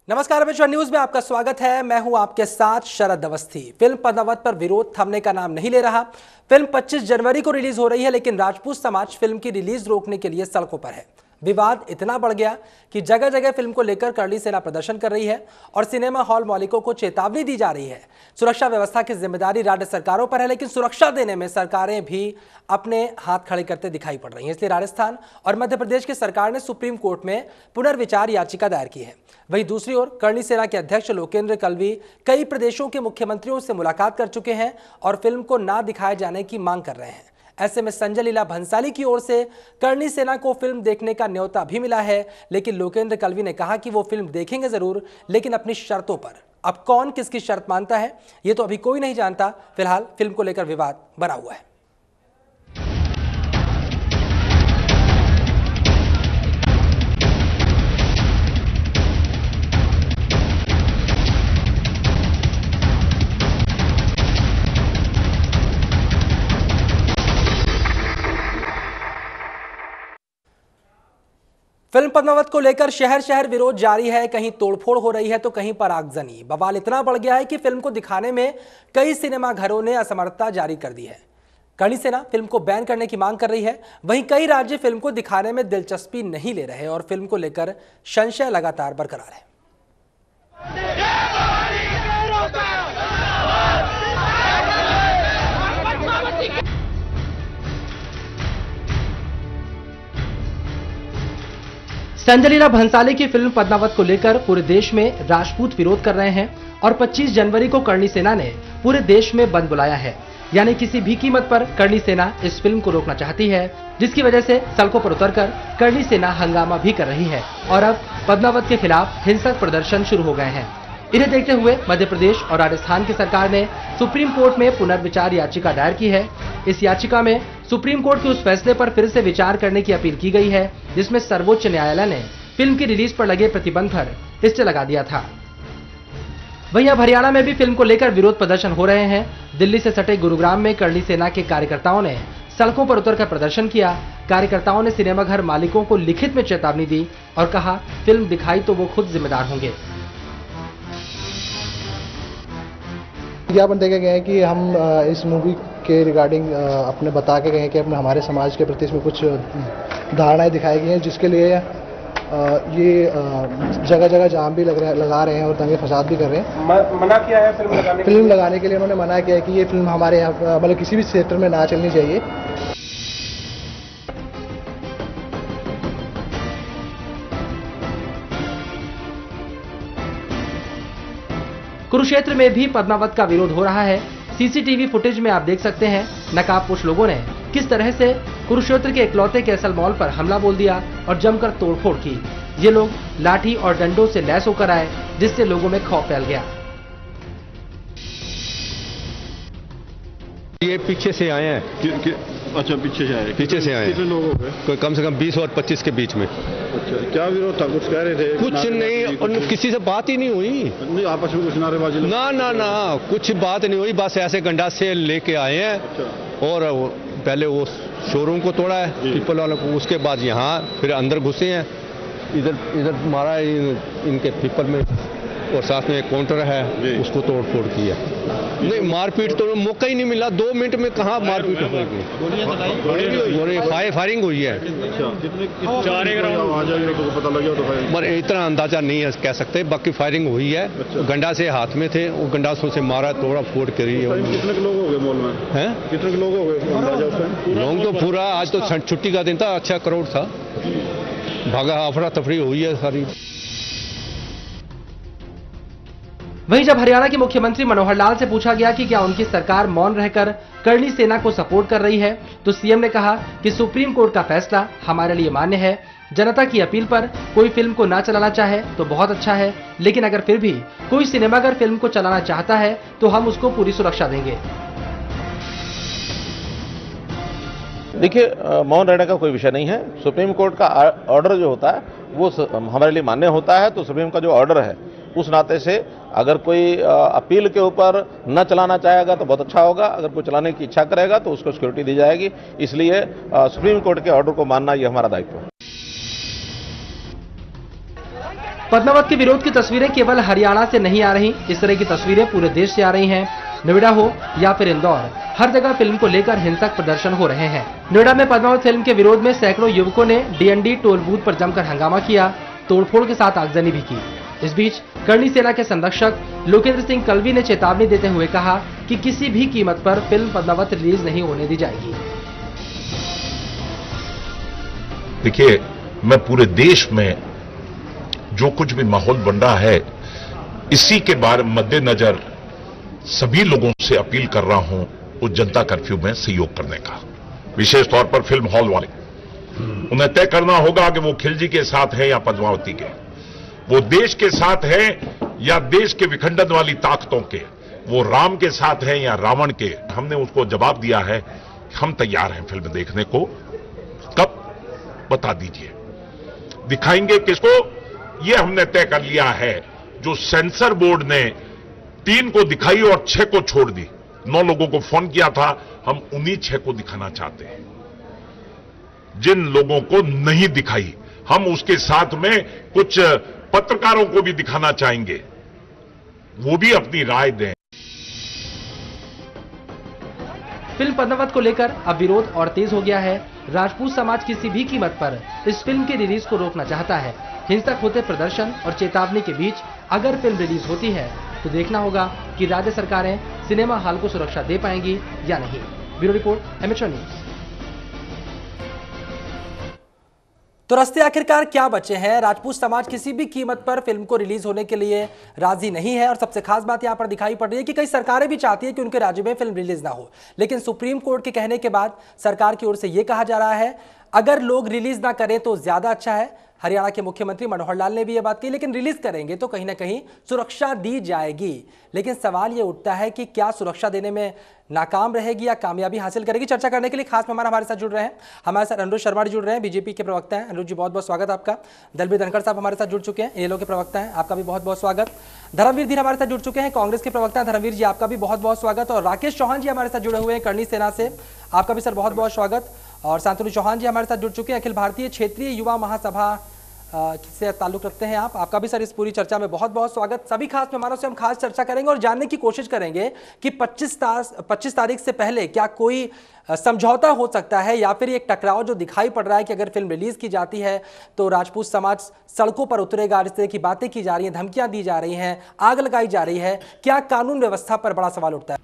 नमस्कार, विश्व न्यूज में आपका स्वागत है। मैं हूं आपके साथ शरद अवस्थी। फिल्म पद्मावत पर विरोध थमने का नाम नहीं ले रहा। फिल्म 25 जनवरी को रिलीज हो रही है, लेकिन राजपूत समाज फिल्म की रिलीज रोकने के लिए सड़कों पर है। विवाद इतना बढ़ गया कि जगह जगह फिल्म को लेकर करड़ी सेना प्रदर्शन कर रही है और सिनेमा हॉल मालिकों को चेतावनी दी जा रही है। सुरक्षा व्यवस्था की जिम्मेदारी राज्य सरकारों पर है, लेकिन सुरक्षा देने में सरकारें भी अपने हाथ खड़े करते दिखाई पड़ रही हैं। इसलिए राजस्थान और मध्य प्रदेश की सरकार ने सुप्रीम कोर्ट में पुनर्विचार याचिका दायर की है। वहीं दूसरी ओर करणी सेना के अध्यक्ष लोकेंद्र कलवी कई प्रदेशों के मुख्यमंत्रियों से मुलाकात कर चुके हैं और फिल्म को ना दिखाए जाने की मांग कर रहे हैं। ऐसे में संजय लीला भंसाली की ओर से करणी सेना को फिल्म देखने का न्योता भी मिला है, लेकिन लोकेंद्र कलवी ने कहा कि वो फिल्म देखेंगे जरूर, लेकिन अपनी शर्तों पर। अब कौन किसकी शर्त मानता है ये तो अभी कोई नहीं जानता। फिलहाल फिल्म को लेकर विवाद बना हुआ है। फिल्म पद्मावत को लेकर शहर शहर विरोध जारी है। कहीं तोड़फोड़ हो रही है तो कहीं पर आगजनी। बवाल इतना बढ़ गया है कि फिल्म को दिखाने में कई सिनेमा घरों ने असमर्थता जारी कर दी है। करणी सेना फिल्म को बैन करने की मांग कर रही है। वहीं कई राज्य फिल्म को दिखाने में दिलचस्पी नहीं ले रहे और फिल्म को लेकर संशय लगातार बरकरार है। संजय लीला भंसाली की फिल्म पद्मावत को लेकर पूरे देश में राजपूत विरोध कर रहे हैं और 25 जनवरी को करणी सेना ने पूरे देश में बंद बुलाया है। यानी किसी भी कीमत पर करणी सेना इस फिल्म को रोकना चाहती है, जिसकी वजह से सड़कों पर उतरकर करणी सेना हंगामा भी कर रही है और अब पद्मावत के खिलाफ हिंसक प्रदर्शन शुरू हो गए हैं। इन्हें देखते हुए मध्य प्रदेश और राजस्थान की सरकार ने सुप्रीम कोर्ट में पुनर्विचार याचिका दायर की है। इस याचिका में सुप्रीम कोर्ट के उस फैसले पर फिर से विचार करने की अपील की गई है, जिसमें सर्वोच्च न्यायालय ने फिल्म की रिलीज पर लगे प्रतिबंध पर स्टे लगा दिया था। वहीं अब हरियाणा में भी फिल्म को लेकर विरोध प्रदर्शन हो रहे हैं। दिल्ली से सटे गुरुग्राम में करणी सेना के कार्यकर्ताओं ने सड़कों पर उतरकर प्रदर्शन किया। कार्यकर्ताओं ने सिनेमाघर मालिकों को लिखित में चेतावनी दी और कहा, फिल्म दिखाई तो वो खुद जिम्मेदार होंगे। विज्ञापन देके गए हैं कि हम इस मूवी के रिगार्डिंग अपने बता के गए हैं कि अपने हमारे समाज के प्रति इसमें कुछ धारणाएं दिखाई गई हैं, जिसके लिए ये जगह जगह जाम भी लगा रहे हैं और दंगे फसाद भी कर रहे हैं। मना किया है फिल्म लगाने के लिए उन्होंने मना किया है कि ये फिल्म हमारे यहाँ मतलब किसी भी क्षेत्र में ना चलनी चाहिए। कुरुक्षेत्र में भी पद्मावत का विरोध हो रहा है। सीसीटीवी फुटेज में आप देख सकते हैं नकाबपोश लोगों ने किस तरह से कुरुक्षेत्र के इकलौते कैसल मॉल पर हमला बोल दिया और जमकर तोड़फोड़ की। ये लोग लाठी और डंडों से लैस होकर आए, जिससे लोगों में खौफ फैल गया। ये पीछे से आए हैं। अच्छा, पीछे से आए। कितने लोग हो गए? कोई कम से कम 20 और 25 के बीच में। अच्छा, क्या विरोध था? कुछ कह रहे थे? कुछ नहीं, और किसी से बात ही नहीं हुई। नहीं, आपस में कुछ नारेबाजी? ना, कुछ बात नहीं हुई। बस ऐसे गंडा से लेके आए हैं। अच्छा। और पहले वो शोरूम को तोड़ा है पीपल वालों को, उसके बाद यहाँ फिर अंदर घुसे हैं। इधर मारा इनके पीपल में, और साथ में एक काउंटर है उसको तोड़ फोड़ किया। नहीं, मारपीट तो मौका ही नहीं मिला। 2 मिनट में कहाँ मारपीट हो गई। फायरिंग हुई है। पता लगा पर इतना अंदाजा नहीं है कह सकते, बाकी फायरिंग हुई है। गंडा से हाथ में थे, वो गंडासों से मारा, तोड़ा फोड़ करी है। कितने लोग हो गए मॉल में? हैं? कितने लोग हो गए? लोग तो पूरा, आज तो छुट्टी का दिन था, अच्छा करोड़ था। भागा अफरा तफरी हुई है सारी। वहीं जब हरियाणा के मुख्यमंत्री मनोहर लाल से पूछा गया कि क्या उनकी सरकार मौन रहकर करणी सेना को सपोर्ट कर रही है, तो सीएम ने कहा कि सुप्रीम कोर्ट का फैसला हमारे लिए मान्य है। जनता की अपील पर कोई फिल्म को ना चलाना चाहे तो बहुत अच्छा है, लेकिन अगर फिर भी कोई सिनेमाघर फिल्म को चलाना चाहता है तो हम उसको पूरी सुरक्षा देंगे। देखिए, मौन रहने का कोई विषय नहीं है। सुप्रीम कोर्ट का ऑर्डर जो होता है वो हमारे लिए मान्य होता है। तो सुप्रीम का जो ऑर्डर है उस नाते से अगर कोई अपील के ऊपर न चलाना चाहेगा तो बहुत अच्छा होगा। अगर कोई चलाने की इच्छा करेगा तो उसको सिक्योरिटी दी जाएगी। इसलिए सुप्रीम कोर्ट के ऑर्डर को मानना ये हमारा दायित्व है। पद्मावत के विरोध की तस्वीरें केवल हरियाणा से नहीं आ रही, इस तरह की तस्वीरें पूरे देश से आ रही हैं। नोएडा हो या फिर इंदौर, हर जगह फिल्म को लेकर हिंसक प्रदर्शन हो रहे हैं। नोएडा में पद्मावत फिल्म के विरोध में सैकड़ों युवकों ने डीएनडी टोल बूथ पर जमकर हंगामा किया, तोड़फोड़ के साथ आगजनी भी की। इस बीच करणी सेना के संरक्षक लोकेंद्र सिंह कलवी ने चेतावनी देते हुए कहा कि किसी भी कीमत पर फिल्म पद्मावत रिलीज नहीं होने दी जाएगी। देखिए, मैं पूरे देश में जो कुछ भी माहौल बन रहा है, इसी के बारे मद्देनजर सभी लोगों से अपील कर रहा हूं उस जनता कर्फ्यू में सहयोग करने का। विशेष तौर पर फिल्म हॉल वाले, उन्हें तय करना होगा कि वो खिलजी के साथ है या पद्मावती के, वो देश के साथ है या देश के विखंडन वाली ताकतों के, वो राम के साथ है या रावण के। हमने उसको जवाब दिया है, हम तैयार हैं फिल्म देखने को। कब, बता दीजिए, दिखाएंगे किसको, ये हमने तय कर लिया है। जो सेंसर बोर्ड ने 3 को दिखाई और 6 को छोड़ दी, 9 लोगों को फोन किया था, हम उन्हीं 6 को दिखाना चाहते हैं। जिन लोगों को नहीं दिखाई, हम उसके साथ में कुछ पत्रकारों को भी दिखाना चाहेंगे, वो भी अपनी राय दें। फिल्म पद्मावत को लेकर अब विरोध और तेज हो गया है। राजपूत समाज किसी भी कीमत पर इस फिल्म की रिलीज को रोकना चाहता है। हिंसक होते प्रदर्शन और चेतावनी के बीच अगर फिल्म रिलीज होती है तो देखना होगा कि राज्य सरकारें सिनेमा हॉल को सुरक्षा दे पाएंगी या नहीं। Bureau report, amateur news. तो रास्ते आखिरकार क्या बचे हैं? राजपूत समाज किसी भी कीमत पर फिल्म को रिलीज होने के लिए राजी नहीं है और सबसे खास बात यहां पर दिखाई पड़ रही है कि कई सरकारें भी चाहती है कि उनके राज्य में फिल्म रिलीज ना हो, लेकिन सुप्रीम कोर्ट के कहने के बाद सरकार की ओर से यह कहा जा रहा है अगर लोग रिलीज ना करें तो ज्यादा अच्छा है। हरियाणा के मुख्यमंत्री मनोहर लाल ने भी यह बात कही, लेकिन रिलीज करेंगे तो कहीं ना कहीं सुरक्षा दी जाएगी। लेकिन सवाल यह उठता है कि क्या सुरक्षा देने में नाकाम रहेगी या कामयाबी हासिल करेगी? चर्चा करने के लिए खास मेहमान हमारे साथ जुड़ रहे हैं। हमारे साथ अनुज शर्मा जी जुड़ रहे हैं, बीजेपी के प्रवक्ता हैं। अनुज जी, बहुत बहुत स्वागत आपका। दलबीर धनखड़ साहब हमारे साथ जुड़ चुके हैं, येलो के प्रवक्ता हैं, आपका भी बहुत बहुत स्वागत। धर्मवीर धीर हमारे साथ जुड़ चुके हैं, कांग्रेस के प्रवक्ता हैं। धर्मवीर जी, आपका भी बहुत बहुत स्वागत। और राकेश चौहान जी हमारे साथ जुड़े हुए हैं करणी सेना से, आपका भी सर बहुत बहुत स्वागत। और शांतनु चौहान जी हमारे साथ जुड़ चुके हैं, अखिल भारतीय क्षेत्रीय युवा महासभा से ताल्लुक रखते हैं आप, आपका भी सर इस पूरी चर्चा में बहुत बहुत स्वागत। सभी खास मेहमानों से हम खास चर्चा करेंगे और जानने की कोशिश करेंगे कि 25 तारीख से पहले क्या कोई समझौता हो सकता है या फिर एक टकराव जो दिखाई पड़ रहा है कि अगर फिल्म रिलीज की जाती है तो राजपूत समाज सड़कों पर उतरेगा। इस तरह की बातें की जा रही हैं, धमकियां दी जा रही हैं, आग लगाई जा रही है। क्या कानून व्यवस्था पर बड़ा सवाल उठता है।